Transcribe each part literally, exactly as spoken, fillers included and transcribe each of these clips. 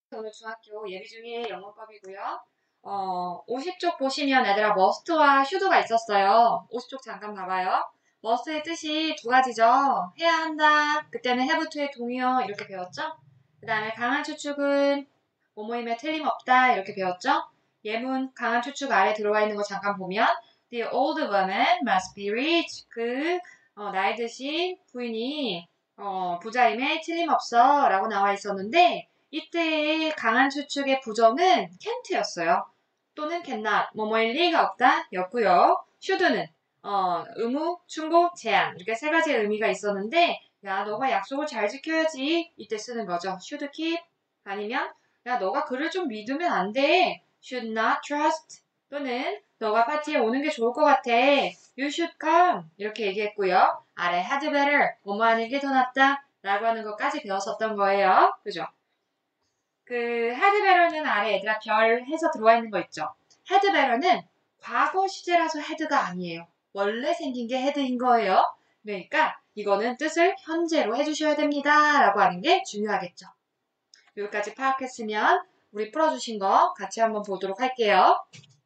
오늘 중학교 예비 중에 영어법이고요. 어, 오십 쪽 보시면 얘들아 must와 should가 있었어요. 오십 쪽 잠깐 봐봐요. must의 뜻이 두 가지죠. 해야 한다. 그때는 have to의 동의어 이렇게 배웠죠. 그 다음에 강한 추측은 뭐뭐이면 틀림없다 이렇게 배웠죠. 예문 강한 추측 아래 들어와 있는 거 잠깐 보면 The old woman must be rich. 그 어, 나이 드신 부인이 어, 부자임에 틀림없어 라고 나와 있었는데 이때의 강한 추측의 부정은 can't였어요. 또는 cannot, 뭐뭐일 리가 없다 였고요. should는 어, 의무, 충고, 제한 이렇게 세 가지의 의미가 있었는데 야 너가 약속을 잘 지켜야지 이때 쓰는 거죠. should keep 아니면 야 너가 그를 좀 믿으면 안 돼. should not trust 또는 너가 파티에 오는 게 좋을 것 같아. you should come 이렇게 얘기했고요. 아래 had better 뭐뭐 하는 게 더 낫다 라고 하는 것까지 배웠었던 거예요. 그죠? 그 had better는 아래 얘들아 별 해서 들어와 있는 거 있죠. had better는 과거 시제라서 had가 아니에요. 원래 생긴 게 had인 거예요. 그러니까 이거는 뜻을 현재로 해주셔야 됩니다. 라고 하는 게 중요하겠죠. 여기까지 파악했으면 우리 풀어주신 거 같이 한번 보도록 할게요.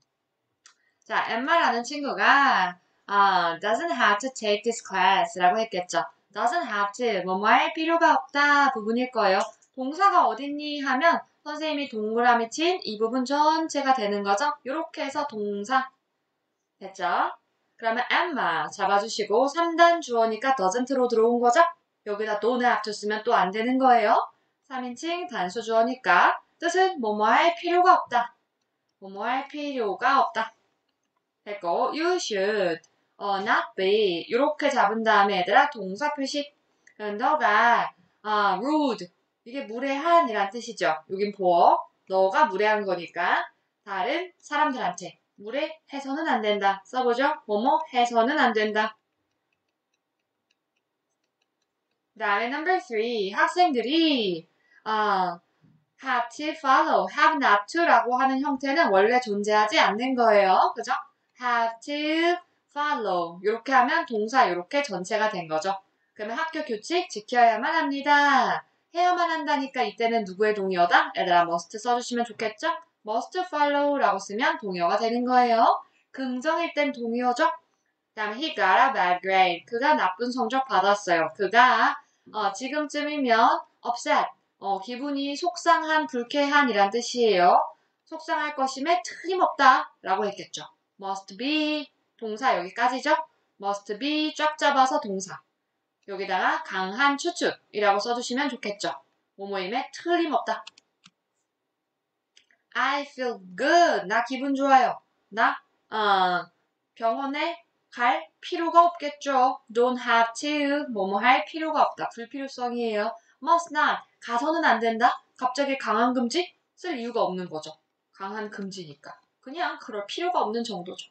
자, 엠마라는 친구가 어, doesn't have to take this class 라고 했겠죠. doesn't have to, 뭐뭐 할 필요가 없다 부분일 거예요. 동사가 어딨니 하면 선생님이 동그라미 친 이 부분 전체가 되는 거죠. 이렇게 해서 동사 됐죠? 그러면 Emma 잡아주시고 삼 단 주어니까 doesn't로 들어온 거죠? 여기다 don't have to 쓰면 또 안 되는 거예요. 삼 인칭 단수 주어니까 뜻은 뭐뭐 할 필요가 없다. 뭐뭐 할 필요가 없다. 됐고 you should 어, not be 이렇게 잡은 다음에 얘들아 동사 표시 너가 어, rude 이게 무례한 이란 뜻이죠. 여긴 보어 너가 무례한 거니까 다른 사람들한테 무례해서는 안 된다. 써보죠. 뭐뭐 해서는 안 된다. 그 다음에 number three 학생들이 어, have to follow, have not to라고 하는 형태는 원래 존재하지 않는 거예요. 그죠? have to follow 이렇게 하면 동사 이렇게 전체가 된 거죠. 그러면 학교 규칙 지켜야만 합니다. 해야만 한다니까 이때는 누구의 동의어다? 얘들아 must 써주시면 좋겠죠? must follow라고 쓰면 동의어가 되는 거예요. 긍정일 땐 동의어죠. 그 다음에 he got a bad grade. 그가 나쁜 성적 받았어요. 그가 어, 지금쯤이면 upset. 어, 기분이 속상한, 불쾌한 이란 뜻이에요. 속상할 것임에 틀림없다 라고 했겠죠. must be 동사 여기까지죠. must be 쫙 잡아서 동사. 여기다가 강한 추측이라고 써주시면 좋겠죠. 뭐뭐임에 틀림없다. I feel good. 나 기분 좋아요. 나 어, 병원에 갈 필요가 없겠죠. don't have to 뭐뭐 할 필요가 없다. 불필요성이에요. must not 가서는 안 된다. 갑자기 강한 금지 쓸 이유가 없는 거죠. 강한 금지니까. 그냥 그럴 필요가 없는 정도죠.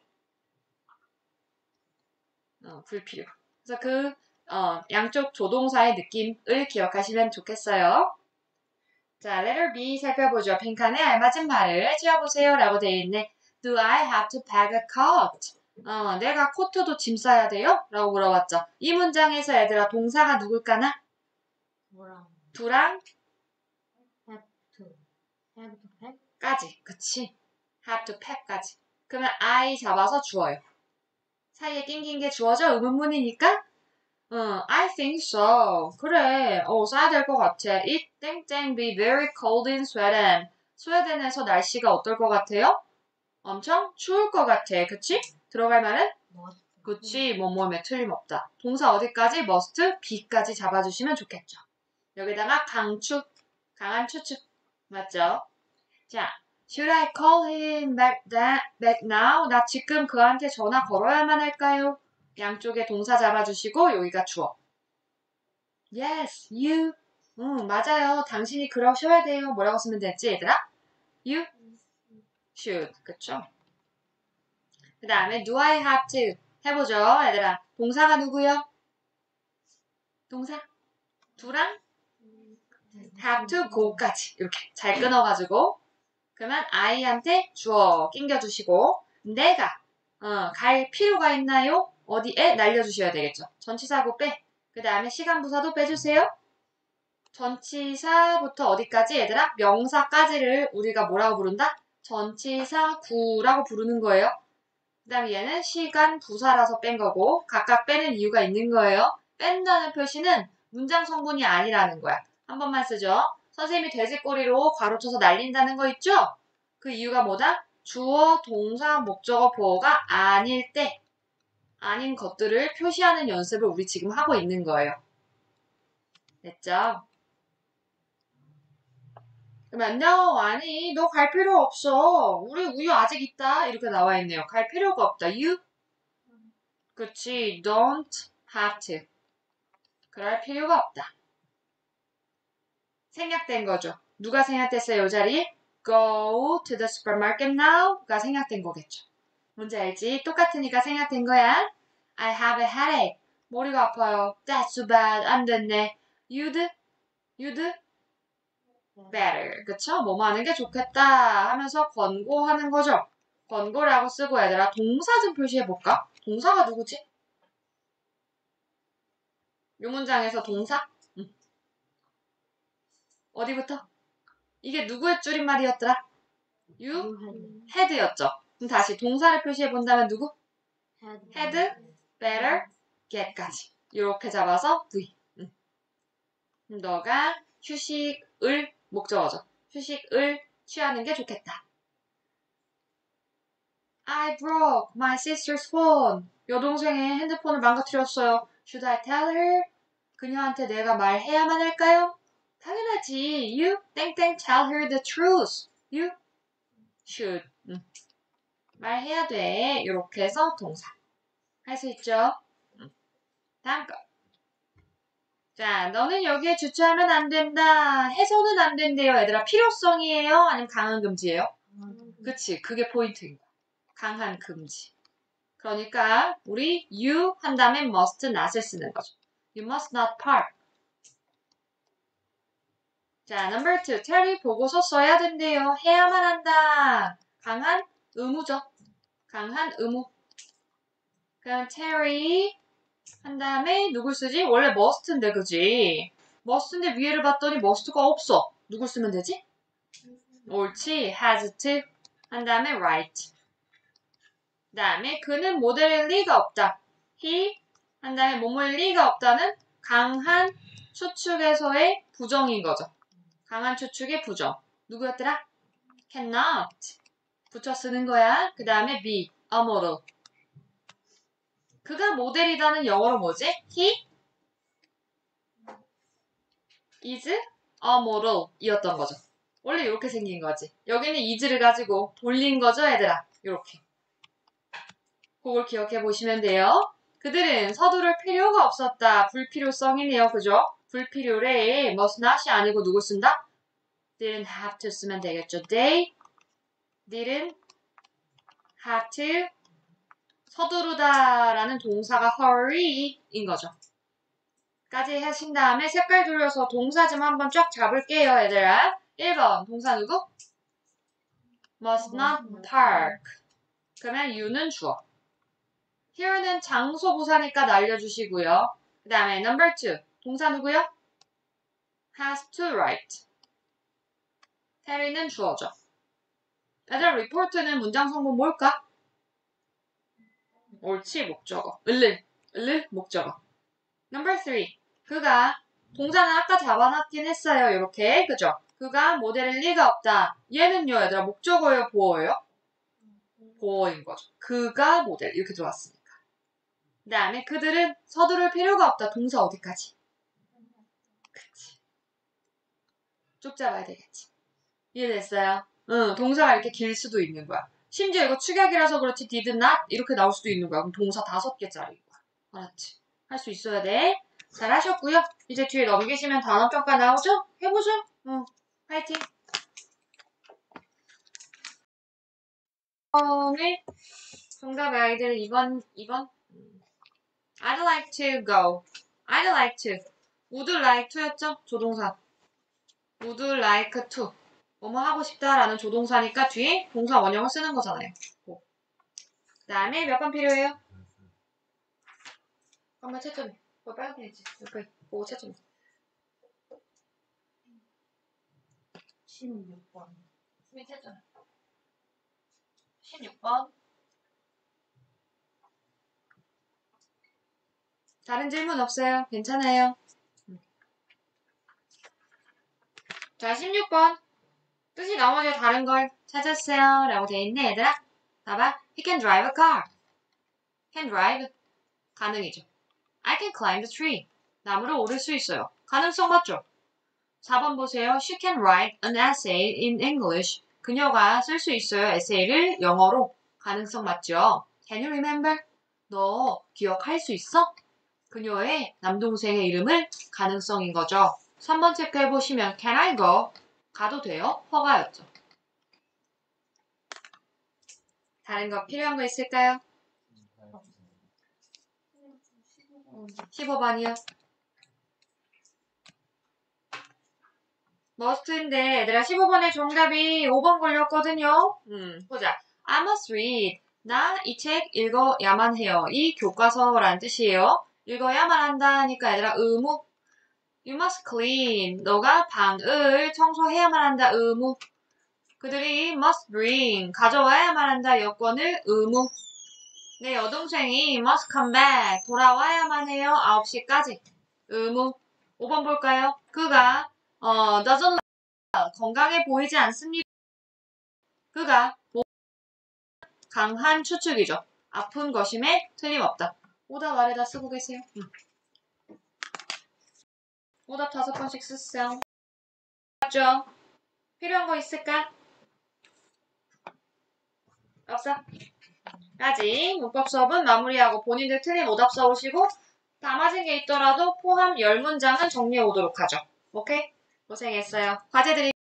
어, 불필요. 그래서 그 어, 양쪽 조동사의 느낌을 기억하시면 좋겠어요. 자, letter B 살펴보죠. 빈칸에 알맞은 말을 지어보세요. 라고 되어 있네. Do I have to pack a coat? 어, 내가 코트도 짐 싸야 돼요? 라고 물어봤죠. 이 문장에서 얘들아 동사가 누굴까나? 뭐랑 두랑 have to have to pack 까지. 그치? have to pack까지. 그러면 I 잡아서 주어요. 사이에 낑긴 게 주어져? 의문문이니까? 응, I think so. 그래. 어, 싸야 될 것 같아. It 땡땡 be very cold in Sweden. 스웨덴에서 날씨가 어떨 것 같아요? 엄청 추울 것 같아. 그치? 들어갈 말은? must 그치. 뭐뭐에 틀림없다. 동사 어디까지? must, be까지 잡아주시면 좋겠죠. 여기다가 강추, 강한 추측. 맞죠? 자, should I call him back, that, back now? 나 지금 그한테 전화 걸어야만 할까요? 양쪽에 동사 잡아주시고 여기가 주어. Yes, you. 응, 맞아요. 당신이 그러셔야 돼요. 뭐라고 쓰면 됐지, 얘들아? You should. 그쵸? 그 다음에 do I have to 해보죠, 얘들아. 동사가 누구요? 동사? 두랑 have to go까지 이렇게 잘 끊어가지고 그러면 I한테 주어 낑겨주시고 내가 어, 갈 필요가 있나요? 어디에 날려주셔야 되겠죠. 전치사고 빼. 그 다음에 시간 부사도 빼주세요. 전치사부터 어디까지 얘들아? 명사까지를 우리가 뭐라고 부른다? 전치사구라고 부르는 거예요. 그 다음에 얘는 시간 부사라서 뺀 거고 각각 빼는 이유가 있는 거예요. 뺀다는 표시는 문장 성분이 아니라는 거야. 한 번만 쓰죠. 선생님이 돼지꼬리로 괄호쳐서 날린다는 거 있죠? 그 이유가 뭐다? 주어, 동사, 목적어, 보어가 아닐 때 아닌 것들을 표시하는 연습을 우리 지금 하고 있는 거예요. 됐죠? 그러면 no, 아니 너 갈 필요 없어. 우리 우유 아직 있다. 이렇게 나와 있네요. 갈 필요가 없다. You? 그치. Don't have to. 그럴 필요가 없다. 생략된 거죠. 누가 생략됐어요? 이 자리에? Go to the supermarket now가 생략된 거겠죠. 뭔지 알지? 똑같으니까 생략된 거야. I have a headache. 머리가 아파요. That's too bad. 안 됐네. You'd? You'd? better. 그쵸? 뭐뭐 하는 게 좋겠다 하면서 권고하는 거죠. 권고라고 쓰고 얘들아 동사 좀 표시해볼까? 동사가 누구지? 이 문장에서 동사? 응. 어디부터? 이게 누구의 줄임말이었더라? you had였죠. 그럼 다시 동사를 표시해본다면 누구? had, better, get까지. 이렇게 잡아서 V. 응. 너가 휴식을 목적어죠. 휴식을 취하는 게 좋겠다. I broke my sister's phone. 여동생의 핸드폰을 망가뜨렸어요. Should I tell her? 그녀한테 내가 말해야만 할까요? 당연하지. You 땡땡 tell her the truth. You should. 음. 말해야 돼. 이렇게 해서 동사. 할 수 있죠? 음. 다음 거. 자, 너는 여기에 주차하면 안 된다. 해서는 안 된대요. 얘들아, 필요성이에요? 아니면 강한 금지예요? 그치, 그게 포인트인 거야. 강한 금지. 그러니까 우리 you 한 다음에 must not을 쓰는 거죠. You must not park. 자, number two. 테리 보고서 써야 된대요. 해야만 한다. 강한 의무죠. 강한 의무. 그럼 테리 한 다음에 누굴 쓰지? 원래 must인데 그지? must인데 위에를 봤더니 must가 없어. 누굴 쓰면 되지? 옳지. has to 한 다음에 right. 그 다음에 그는 모델일 리가 없다. he 한 다음에 뭐뭐일 리가 없다는 강한 추측에서의 부정인 거죠. 강한 추측의 부정. 누구였더라? cannot. 붙여 쓰는 거야. 그 다음에 be, a model. 그가 모델이다는 영어로 뭐지? He is a model 이었던 거죠. 원래 이렇게 생긴 거지. 여기는 is를 가지고 돌린 거죠, 얘들아. 이렇게. 그걸 기억해 보시면 돼요. 그들은 서두를 필요가 없었다. 불필요성이네요. 그죠? 불필요래. must not이 아니고 누구 쓴다? didn't have to 쓰면 되겠죠. They didn't have to 서두르다라는 동사가 hurry인 거죠. 까지 하신 다음에 색깔 돌려서 동사 좀 한번 쫙 잡을게요, 얘들아. 일 번 동사 누구? must not park. 그러면 you는 주어. here는 장소 부사니까 날려주시고요. 그 다음에 number two 동사 누구요? has to write. 테리는 주어죠. 얘들아 report는 문장 성분 뭘까? 옳지 목적어. 을를 을를 목적어. number three 그가 동사는 아까 잡아놨긴 했어요. 이렇게 그죠? 그가 모델일 리가 없다. 얘는요 얘들아 목적어예요 보어예요? 보어인 거죠. 그가 모델 이렇게 들어왔으니까. 그 다음에 그들은 서두를 필요가 없다. 동사 어디까지? 그치. 쭉 잡아야 되겠지. 이해됐어요? 응, 동사가 이렇게 길 수도 있는 거야. 심지어 이거 축약이라서 그렇지 did not 이렇게 나올 수도 있는 거야. 그럼 동사 다섯 개짜리인 거야. 알았지? 할 수 있어야 돼. 잘하셨고요. 이제 뒤에 넘기시면 단어평가 나오죠? 해보죠. 응, 파이팅. 오늘 정답 아이들 이 번, 이 번. I'd like to go. I'd like to. Would like to였죠? 조동사. Would like to. 뭐뭐 하고 싶다라는 조동사니까 뒤에 동사 원형을 쓰는 거잖아요. 그 다음에 몇 번 필요해요? 한번 채점해. 그거 빨간색이지. 옆에 보고 채점해. 십육 번. 스윗했잖아. 십육 번. 다른 질문 없어요? 괜찮아요? 자, 십육 번. 뜻이 나머지 다른 걸 찾았어요. 라고 돼 있네, 얘들아. 봐봐. He can drive a car. Can drive. 가능이죠. I can climb the tree. 나무를 오를 수 있어요. 가능성 맞죠? 사 번 보세요. She can write an essay in English. 그녀가 쓸 수 있어요. 에세이를 영어로. 가능성 맞죠? Can you remember? 너 기억할 수 있어? 그녀의 남동생의 이름을 가능성인 거죠. 삼 번 체크해보시면 Can I go? 가도 돼요? 허가였죠. 다른 거 필요한 거 있을까요? 십오 번이요. must인데 얘들아 십오 번의 정답이 오 번 걸렸거든요. 음, 보자. I must read. 나 이 책 읽어야만 해요. 이 교과서라는 뜻이에요. 읽어야만 한다 하니까 얘들아 의무. You must clean. 너가 방을 청소해야만 한다. 의무. 그들이 must bring. 가져와야만 한다. 여권을 의무. 내 여동생이 must come back. 돌아와야만 해요. 아홉 시까지. 의무. 오 번 볼까요? 그가 어, doesn't 건강해 보이지 않습니다. 그가 강한 추측이죠. 아픈 것임에 틀림없다. 오답 아래다 쓰고 계세요. 응. 오답 다섯 번씩 쓰세요. 맞죠? 필요한 거 있을까? 없어? 까지 문법 수업은 마무리하고 본인들 틀린 오답 써오시고 다 맞은 게 있더라도 포함 십 문장은 정리해 오도록 하죠. 오케이? 고생했어요. 과제 드릴게요.